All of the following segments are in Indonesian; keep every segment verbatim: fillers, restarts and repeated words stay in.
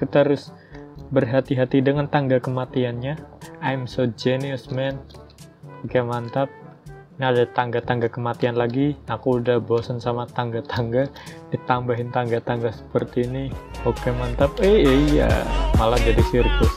kita harus berhati-hati dengan tangga kematiannya. I'm so genius man. Oke mantap. Ini ada tangga-tangga kematian lagi. Aku udah bosen sama tangga-tangga, ditambahin tangga-tangga seperti ini. Oke mantap. Eh iya, malah jadi sirkus.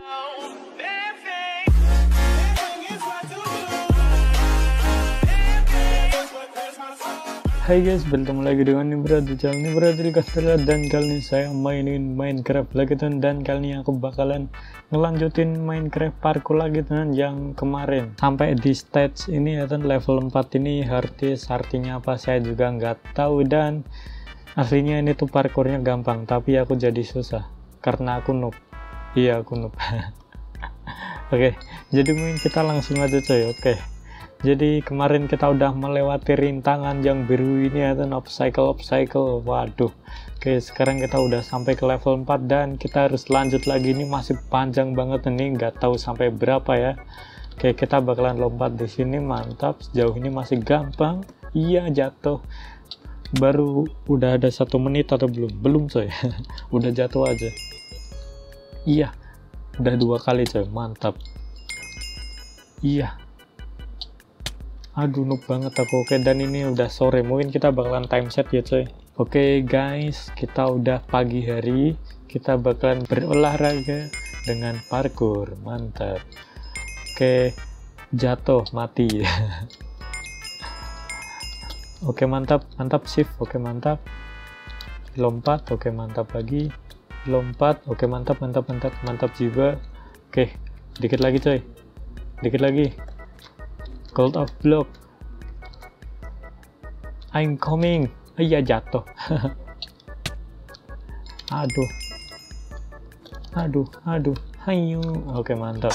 Hai guys, bertemu lagi dengan Nibra di channel Nibra Castella, dan kali ini saya mainin Minecraft lagi teman, dan kali ini aku bakalan ngelanjutin Minecraft parkour lagi teman yang kemarin sampai di stage ini ya teman, level empat ini. Hardis artinya apa saya juga nggak tahu, dan aslinya ini tuh parkournya gampang tapi aku jadi susah karena aku noob. Iya aku noob. Oke, jadi mungkin kita langsung aja coy. Oke, jadi kemarin kita udah melewati rintangan yang biru ini ya, dan obstacle obstacle. Waduh. Oke, sekarang kita udah sampai ke level empat dan kita harus lanjut lagi. Ini masih panjang banget ini, nggak tahu sampai berapa ya. Oke, kita bakalan lompat di sini. Mantap. Sejauh ini masih gampang. Iya, jatuh. Baru udah ada satu menit atau belum? Belum coy. Udah jatuh aja. Iya. Udah dua kali coy. Mantap. Iya. Aduh noob banget aku. Oke, dan ini udah sore, mungkin kita bakalan time set ya coy. Oke guys, kita udah pagi hari, kita bakalan berolahraga dengan parkour. Mantap. Oke, jatuh mati. Oke mantap, mantap shift. Oke mantap, lompat. Oke mantap lagi, lompat. Oke mantap, mantap, mantap, mantap juga. Oke, dikit lagi coy, dikit lagi. Gold of block. I'm coming. Iya jatuh. Aduh. Aduh, aduh. Hayu. Oke, mantap.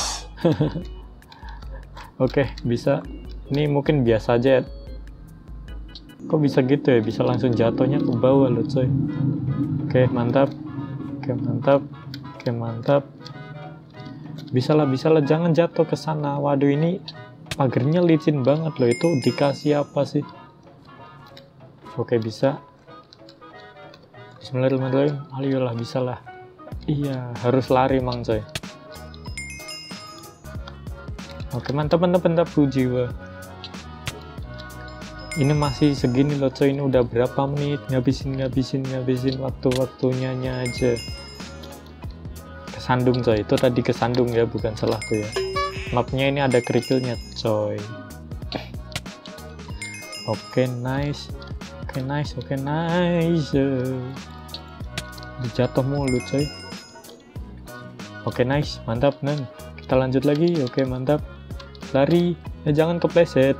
Oke, bisa. Ini mungkin biasa aja. Kok bisa gitu ya? Bisa langsung jatuhnya ke bawah loh, coy. Oke, mantap. Oke, mantap. Oke, mantap. Bisa lah, bisa lah. Jangan jatuh ke sana. Waduh, ini pagernya licin banget loh. Itu dikasih apa sih? Oke, bisa. Bismillahirrahmanirrahim. Ayolah, bisa lah. Iya, harus lari mang coy. Oke, mantap, mantap, mantap. Jiwa. Ini masih segini loh coy. Ini udah berapa menit? Ngabisin, ngabisin, ngabisin waktu-waktunya aja. Kesandung coy. Itu tadi kesandung ya, bukan salahku ya. Mapnya ini ada kerikilnya coy. Oke, nice. Oke, nice. Oke, nice. Dijatuh mulu coy. Oke, nice. Mantap nan. Kita lanjut lagi. Oke, mantap. Lari. Eh, jangan kepleset.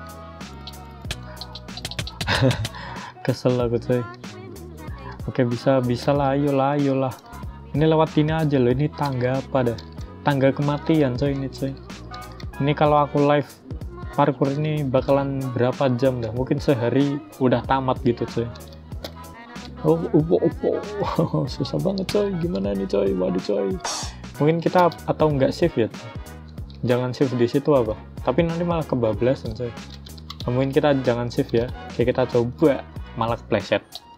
Kesel aku coy. Oke, bisa, bisa lah. Ayolah, ayolah. Ini lewat ini aja loh. Ini tangga apa dah? Tangga kematian coy ini coy. Ini kalau aku live parkour ini bakalan berapa jam dah, mungkin sehari udah tamat gitu coy. Oh upo upo. Susah banget coy, gimana nih coy. Waduh coy, mungkin kita atau nggak save ya, jangan save di situ apa, tapi nanti malah kebablasan coy. Mungkin kita jangan save ya. Oke, kita coba malah kepleset.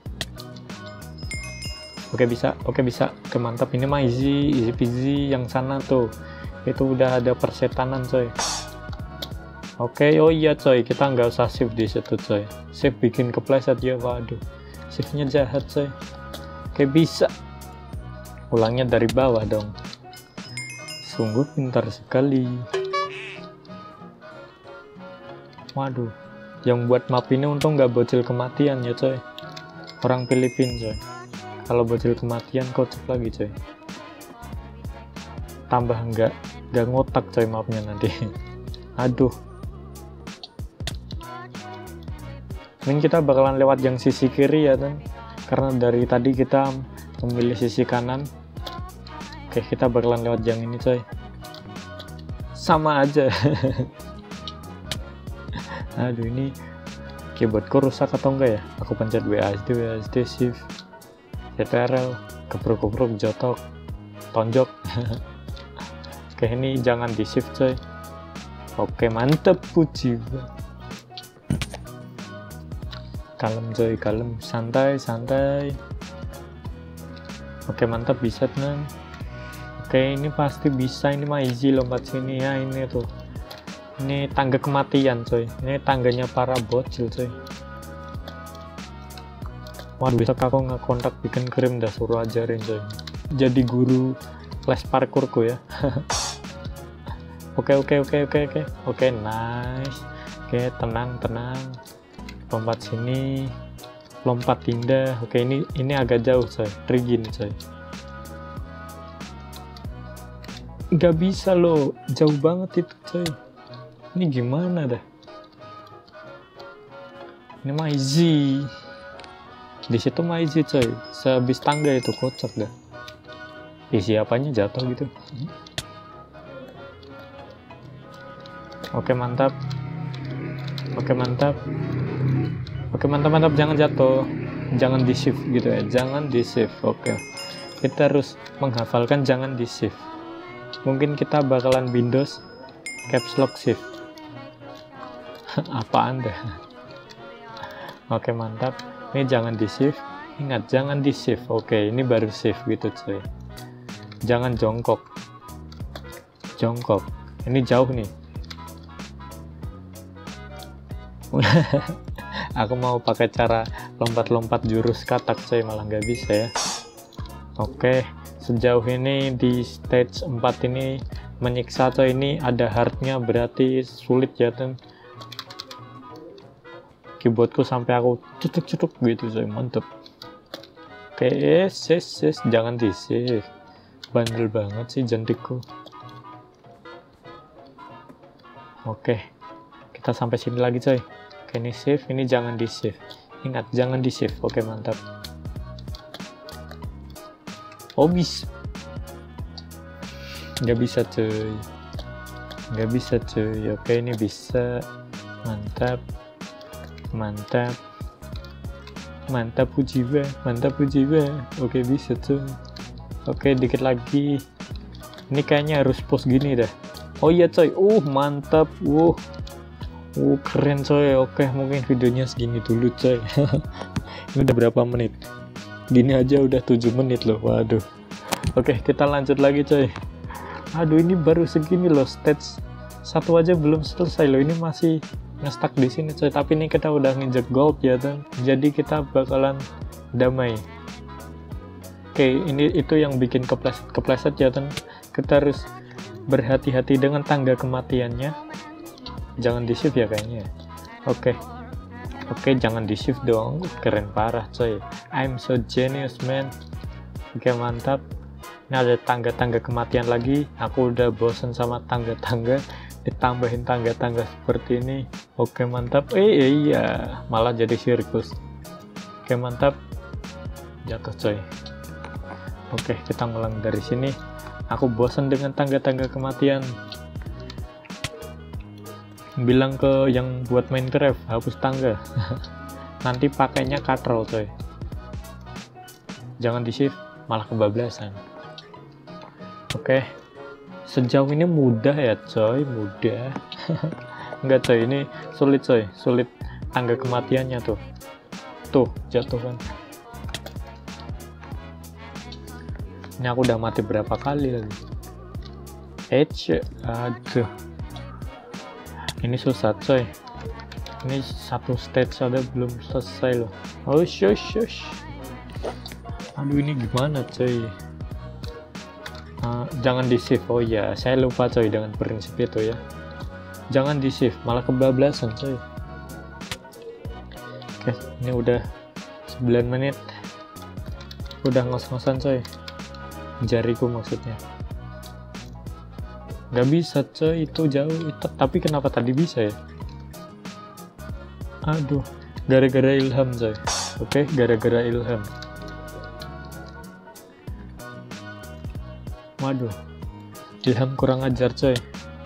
Oke, bisa. Oke, bisa. Oke, mantap. Ini mah easy, easy peasy. Yang sana tuh, itu udah ada persetanan coy. Oke, oh iya coy, kita nggak usah save di situ coy. Save bikin kepleset ya, waduh. Save-nya jahat coy. Oke, bisa. Ulangnya dari bawah dong. Sungguh pintar sekali. Waduh, yang buat map ini untung nggak bocil kematian ya coy. Orang Filipina coy. Kalau bocil kematian kocok lagi coy. Tambah nggak nggak ngotak coy mapnya nanti. Aduh. Mungkin kita bakalan lewat yang sisi kiri ya kan, karena dari tadi kita memilih sisi kanan. Oke, kita bakalan lewat yang ini coy. Sama aja. Aduh, ini keyboardku rusak atau enggak ya? Aku pencet W A S D, W A S D, shift, C T R L, kepruk-kepruk, jotok, tonjok. Oke, ini jangan di shift coy. Oke, mantep, puji. Kalem coy, kalem, santai, santai. Oke mantap, bisa tenan. Oke ini pasti bisa, ini mah easy lompat sini ya. Ini tuh, ini tangga kematian coy, ini tangganya para bocil coy. Waduh, bisa aku ngekontak bikin krim, dah suruh ajarin coy, jadi guru les parkurku ya. Oke oke oke oke oke oke nice. Oke tenang tenang, lompat sini, lompat indah. Oke ini ini agak jauh coy, trigin coy. Nggak bisa loh, jauh banget itu coy. Ini gimana dah? Ini mah easy. Di situ mah easy coy. Sehabis tangga itu kocak dah. Isi apanya jatuh gitu. Oke mantap. Oke mantap. Oke mantap mantap, jangan jatuh. Jangan di shift gitu ya. Jangan di shift. Oke. Kita harus menghafalkan jangan di shift. Mungkin kita bakalan Windows caps lock shift. Apa anda? Oke mantap. Ini jangan di shift. Ingat jangan di shift. Oke ini baru shift gitu coy. Jangan jongkok. Jongkok. Ini jauh nih. Aku mau pakai cara lompat-lompat jurus katak coy, malah nggak bisa ya. Oke. Sejauh ini di stage empat ini menyiksa coy, ini ada hardnya berarti sulit ya kan. Keyboardku sampai aku cetuk-cetuk gitu coy, mantep. Oke, yes, yes, yes. Jangan di save. Bandel banget sih jantikku. Oke, kita sampai sini lagi coy. Oke ini save, ini jangan di save. Ingat jangan di save. Oke mantap. Oh bisa, nggak bisa cuy, nggak bisa cuy. Oke ini bisa, mantap, mantap, mantap ujiwa, mantap ujiwa. Oke bisa cuy. Oke dikit lagi, ini kayaknya harus post gini dah. Oh iya coy, uh mantap, uh, uh keren coy. Oke mungkin videonya segini dulu coy. Ini udah berapa menit? Gini aja udah tujuh menit loh, waduh. Oke kita lanjut lagi coy. Aduh ini baru segini loh, stage satu aja belum selesai loh, ini masih ngestak di sini coy. Tapi ini kita udah nginjek gold ya kan, jadi kita bakalan damai. Oke ini itu yang bikin kepleset kepleset ya kan. Kita harus berhati-hati dengan tangga kematiannya. Jangan di shift ya kayaknya. Oke Oke, jangan di shift dong. Keren parah coy. I'm so genius man. Oke mantap. Ini ada tangga-tangga kematian lagi. Aku udah bosen sama tangga-tangga. Ditambahin tangga-tangga seperti ini. Oke mantap. Eh iya, malah jadi sirkus. Oke mantap. Jatuh coy. Oke kita ngulang dari sini. Aku bosen dengan tangga-tangga kematian. Bilang ke yang buat Minecraft hapus tangga. Nanti pakainya katrol coy. Jangan di shift, malah kebablasan. Oke sejauh ini mudah ya coy, mudah. Enggak coy, ini sulit coy, sulit tangga kematiannya tuh. Tuh jatuh kan. Ini aku udah mati berapa kali lagi. Edge, aduh. Ini susah coy. Ini satu stage ada belum selesai loh. Oh shush shush. Aduh ini gimana coy. Uh, jangan di shift. Oh ya saya lupa coy dengan prinsip itu ya. Jangan di shift, malah kebablasan coy. Oke ini udah sembilan menit. Udah ngos-ngosan coy. Jariku maksudnya. Gak bisa coy, itu jauh itu. Tapi kenapa tadi bisa ya? Aduh, gara-gara ilham coy. Oke, gara-gara ilham. Waduh, ilham kurang ajar coy.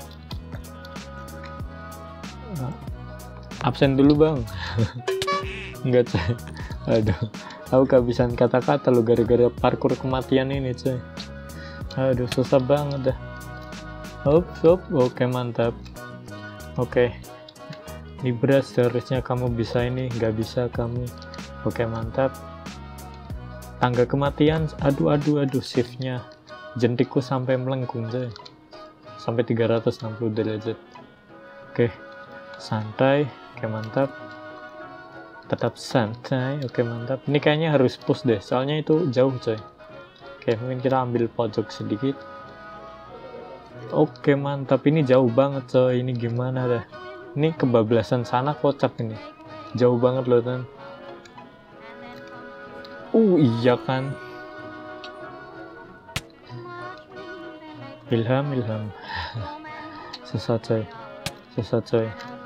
Absen dulu bang. Enggak coy. Aduh, aku kehabisan kata-kata lo gara-gara parkur kematian ini coy. Aduh, susah banget dah. Hop, hop, oke mantap. Oke, Libra seharusnya kamu bisa ini, nggak bisa kamu. Oke mantap. Tangga kematian, aduh aduh aduh, shiftnya jentikku sampai melengkung coy, sampai tiga ratus enam puluh derajat. Oke, santai, oke mantap, tetap santai, oke mantap. Ini kayaknya harus push deh, soalnya itu jauh coy. Oke, mungkin kita ambil pojok sedikit. Oke mantap, ini jauh banget coy, ini gimana dah, ini kebablasan sana kocak ini, jauh banget loh kan. Uh iya kan, ilham ilham. Susah coy, susah coy,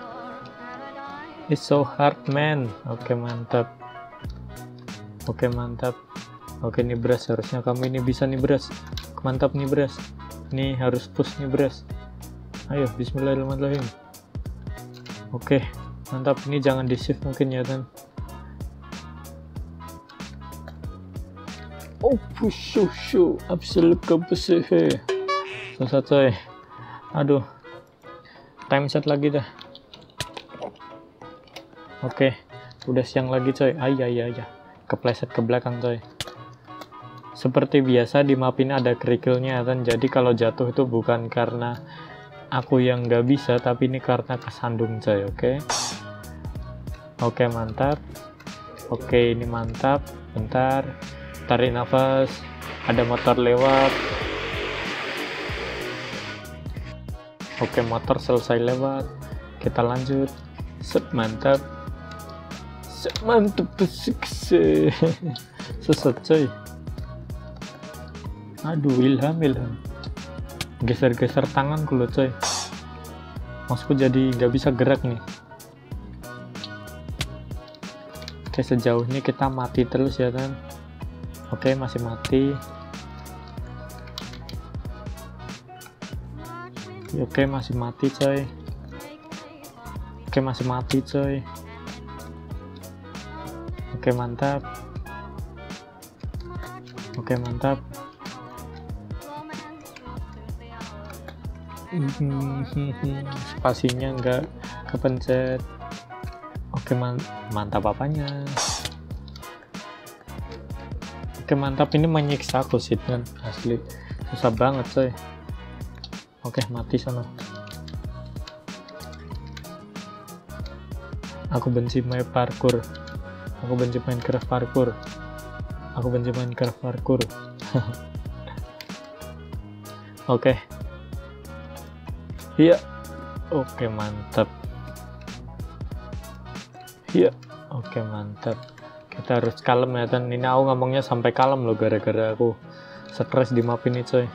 it's so hard man. Oke mantap, oke mantap. Oke nih beras, harusnya kamu ini bisa nih beras, mantap nih beras, ini harus push nih beras. Ayo bismillahirrahmanirrahim. Oke mantap, ini jangan di shift mungkin ya kan. Oh pushu shu absolut kebesehe. Susah coy, aduh, time set lagi dah. Oke udah siang lagi coy. Ayah ayah ayah, kepleset ke belakang coy. Seperti biasa di map ini ada kerikilnya kan, jadi kalau jatuh itu bukan karena aku yang nggak bisa, tapi ini karena kesandung coy. Oke oke mantap. Oke ini mantap, bentar, tarik nafas, ada motor lewat. Oke motor selesai lewat, kita lanjut. Set mantap, set mantap, sukses. Susah coy, aduh ilham ilham, geser-geser tanganku loh coy, maksudku jadi nggak bisa gerak nih. Oke sejauh ini kita mati terus ya kan. Oke masih mati. Oke masih mati coy. Oke masih mati coy. Oke mantap. Oke mantap. Spasinya enggak kepencet. Oke man mantap apanya. Oke mantap, ini menyiksa aku sih kan, asli susah banget coy. Oke mati sana. Aku benci main parkour. Aku benci Minecraft parkour. Aku benci Minecraft parkour. Oke. Iya. Oke mantap. Iya. Oke mantap. Kita harus kalem ya kan. Ini aku ngomongnya sampai kalem loh, gara-gara aku stres di map ini coy.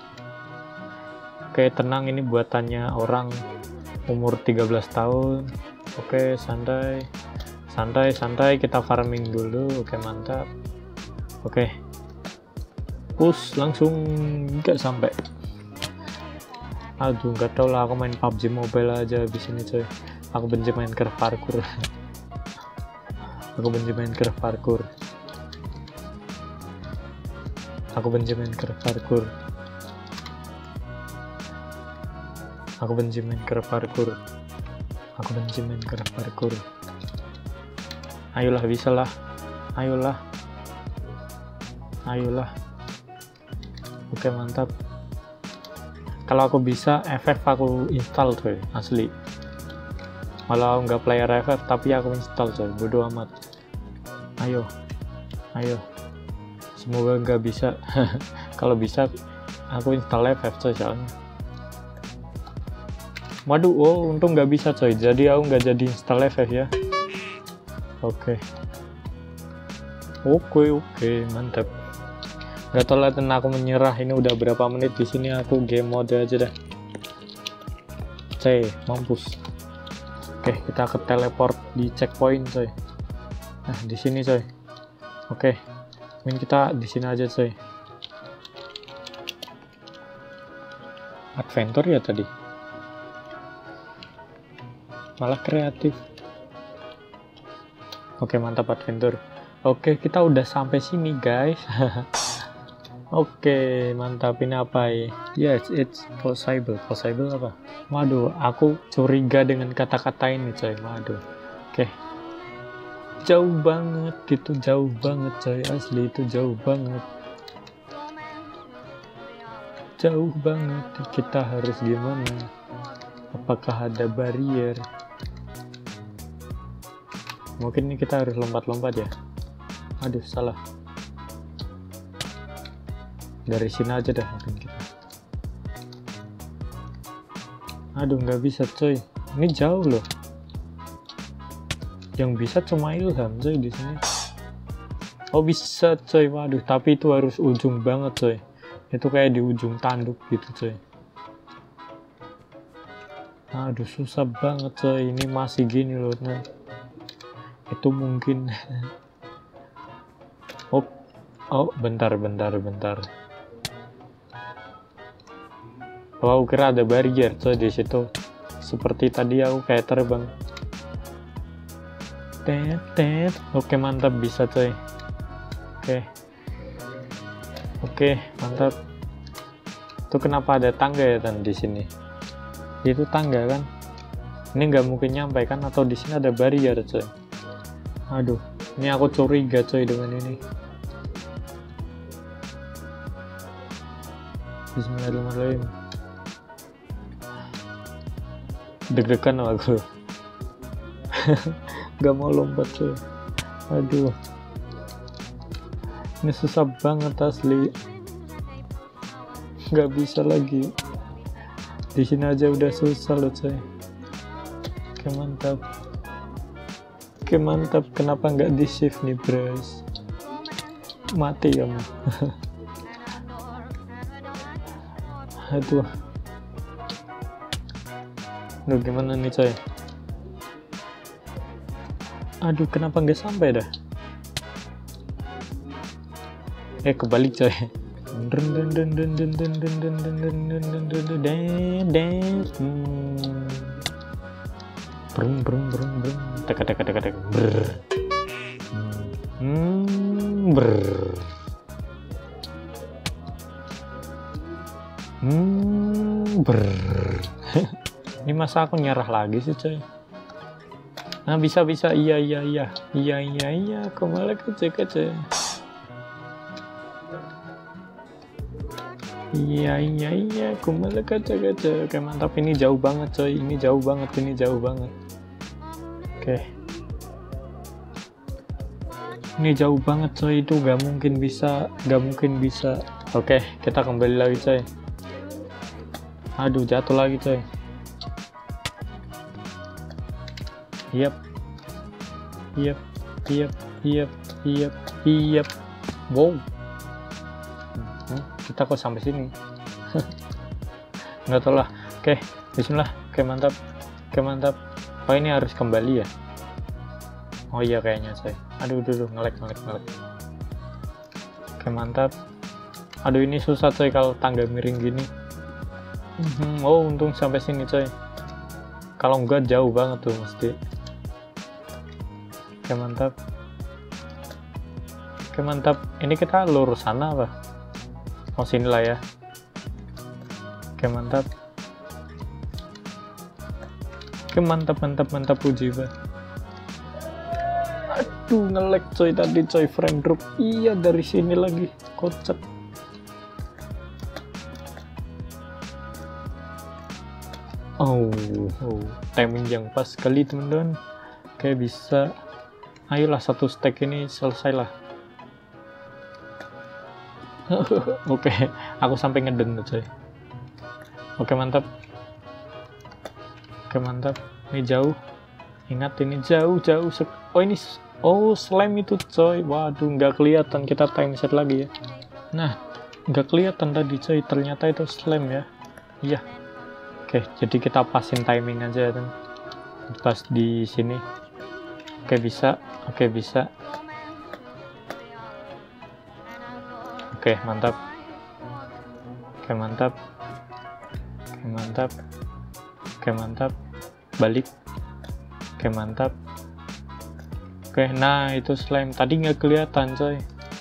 Oke tenang, ini buatannya orang umur tiga belas tahun. Oke santai, santai, santai, kita farming dulu. Oke mantap. Oke push langsung, nggak sampai. Aduh nggak tau lah, aku main P U B G Mobile aja di sini coy. Aku benci Minecraft parkour. Aku benci Minecraft parkour. Aku benci Minecraft parkour. Aku benci Minecraft parkour. Aku benci Minecraft parkour. Ayolah bisa lah. Ayolah. Ayolah. Oke mantap. Kalau aku bisa F F aku install coy, asli. Malah nggak player F F tapi aku install coy, bodo amat. Ayo. Ayo. Semoga nggak bisa. Kalau bisa aku install F F coy soalnya. Waduh, oh untung nggak bisa coy, jadi aku nggak jadi install F F ya. Oke, oke, oke, mantap. Gak tau lah, aku menyerah. Ini udah berapa menit di sini, aku game mode aja dah. C, mampus. Oke, kita ke teleport di checkpoint coy. Nah di sini coy. Oke, mungkin kita di sini aja coy. Adventure ya tadi. Malah kreatif. Oke mantap adventure. Oke kita udah sampai sini guys. Oke mantap, ini apa ya? Yes it's possible. Possible apa? Waduh aku curiga dengan kata-kata ini coy. Waduh. Oke Jauh banget, itu jauh banget coy, asli itu jauh banget. Jauh banget, kita harus gimana? Apakah ada barrier? Mungkin ini kita harus lompat-lompat ya. Aduh, salah. Dari sini aja dah mungkin kita. Aduh, nggak bisa coy. Ini jauh loh. Yang bisa cuma Ilham coy di sini. Oh bisa coy, waduh. Tapi itu harus ujung banget coy. Itu kayak di ujung tanduk gitu coy. Aduh, susah banget coy. Ini masih gini loh. Nah, itu mungkin. oh, oh, bentar, bentar, bentar. Oh, aku kira ada barrier coy di situ. Seperti tadi aku kayak terbang. Tet, tet. Oke, mantap, bisa coy. Oke. Oke, mantap. Itu kenapa ada tangga ya kan di sini? Itu tangga kan? Ini nggak mungkin nyampe kan? Atau di sini ada barrier coy? Aduh, ini aku curiga coy dengan ini. Bismillahirrahmanirrahim. Deg-degan aku. Gak mau lompat coy. Aduh, ini susah banget asli. Gak bisa lagi. Di sini aja udah susah loh coy. Oke, mantap. Oke, mantap. Kenapa nggak di shift nih bros? Mati kamu. Aduh. Duh, gimana nih coy? Aduh, kenapa nggak sampai dah? Eh, kebalik coy. Brung brung brung brung. Teka teka teka teka. Brr. Hmm, brr. Hmm, brr. Ini masa aku nyerah lagi sih coy? Nah, bisa bisa. Iya iya iya. Iya iya iya. Aku malah kecil kecil. Iya iya iya, aku malah kaca-kaca. Oke, mantap. Ini jauh banget coy, ini jauh banget, ini jauh banget. Oke, ini jauh banget coy, itu gak mungkin bisa, gak mungkin bisa. Oke, kita kembali lagi coy. Aduh, jatuh lagi coy. Yap, yap, yap, yap, yap, yap. Wow. Hmm, kita kok sampai sini? Nggak tahu lah. Oke, bismillah. Oke, mantap. Oke, mantap. Oh, ini harus kembali ya? Oh iya kayaknya saya. Aduh, aduh, aduh, ngelek, ngelek, ngelek. Oke, mantap. Aduh, ini susah coy kalau tangga miring gini. Hmm, oh, untung sampai sini coy. Kalau enggak jauh banget tuh mesti. Oke, mantap. Oke, mantap. Ini kita lurus sana apa? Oh, sinilah ya. Oke, mantap. Oke, mantap, mantap, mantap, puji Pak. Aduh, nge-lag coy tadi coy, frame drop. Iya, dari sini lagi. Kocak. Oh, oh, timing yang pas sekali teman-teman. Oke, bisa. Ayolah, satu stack ini selesai lah. Oke, aku sampai ngeden tuh coy. Oke, mantap. Oke, mantap. Ini jauh. Ingat, ini jauh, jauh. Oh, ini, oh, slime itu coy. Waduh, nggak kelihatan. Kita time set lagi ya. Nah, nggak kelihatan tadi coy. Ternyata itu slime ya. Iya. Oke, jadi kita pasin timing aja kan. Pas di sini. Oke, bisa. Oke, bisa. Oke, mantap. Oke, mantap. Oke, mantap. Oke, mantap. Balik. Oke, mantap. Oke, nah itu slime. Tadi nggak kelihatan, coy.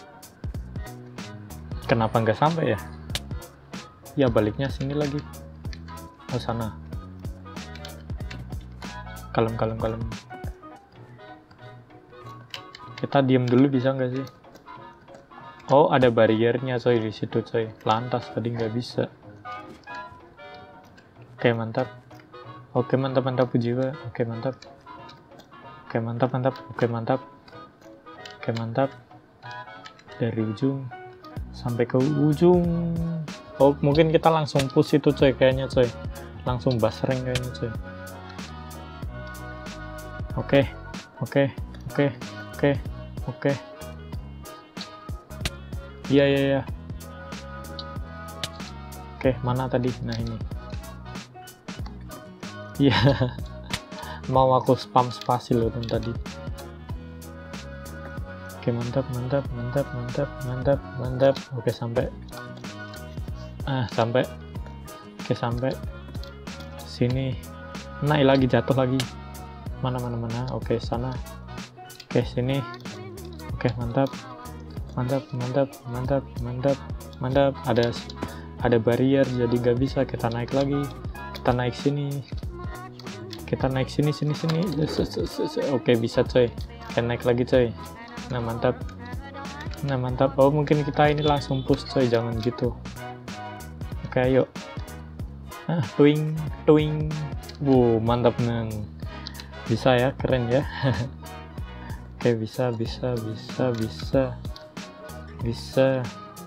Kenapa nggak sampai ya? Ya, baliknya sini lagi. Oh, sana. Kalem, kalem, kalem. Kita diem dulu bisa nggak sih? Oh, ada bariernya coy di situ coy. Lantas tadi nggak bisa. Oke, mantap. Oke, mantap mantap puji Pak. Oke, mantap. Oke, mantap mantap. Oke, mantap. Oke, mantap. Dari ujung sampai ke ujung. Oh, mungkin kita langsung push itu coy kayaknya coy. Langsung basreng kayaknya coy. Oke. Oke. Oke. Oke. Oke. Iya, iya, iya. Oke, mana tadi? Nah, ini. Iya. Mau aku spam spasi loh tadi. Oke, mantap, mantap, mantap, mantap, mantap, mantap. Oke, sampai. Ah, sampai. Oke, sampai sini. Naik lagi, jatuh lagi. Mana, mana, mana. Oke, sana. Oke, sini. Oke, mantap. Mantap, mantap, mantap, mantap, mantap. Ada ada barrier jadi gak bisa. Kita naik lagi. Kita naik sini. Kita naik sini, sini, sini. Oke, bisa coy. Kita naik lagi coy. Nah, mantap. Nah, mantap. Oh, mungkin kita ini langsung push coy. Jangan gitu. Oke, ayo. Ah, twing, twing. Wow, mantap neng. Bisa ya, keren ya. Oke, bisa, bisa, bisa, bisa. Bisa.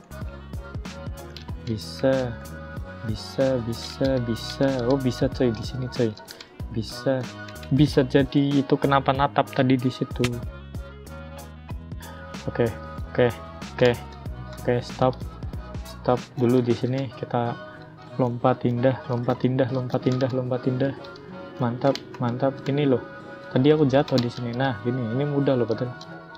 Bisa. Bisa, bisa, bisa. Oh, bisa coy di sini coy. Bisa. Bisa jadi itu kenapa natap tadi di situ. Oke, oke, oke. Oke, stop. Stop dulu di sini. Kita lompat indah, lompat indah, lompat indah, lompat indah. Mantap, mantap. Ini loh. Tadi aku jatuh di sini. Nah, ini ini mudah loh betul.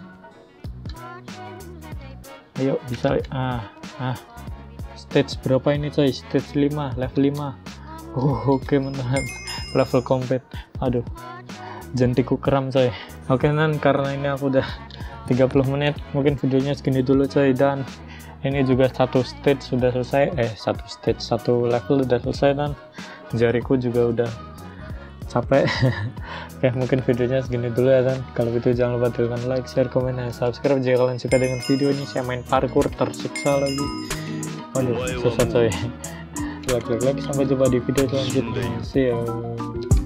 Ayo bisa. Ah, ah. Stage berapa ini coy? Stage lima, level lima. Oh, oke, okay, mantap. Level komplit. Aduh. Jantiku kram coy. Oke, okay, nan karena ini aku udah tiga puluh menit, mungkin videonya segini dulu coy, dan ini juga satu stage sudah selesai. Eh, satu stage, satu level udah selesai, dan jariku juga udah capek. Oke, mungkin videonya segini dulu ya kan. Kalau gitu jangan lupa tekan like, share, komen, dan subscribe jika kalian suka dengan video ini. Saya main parkour tersiksa lagi. Waduh, susah coy. Like, like, like. Sampai jumpa di video selanjutnya. See you.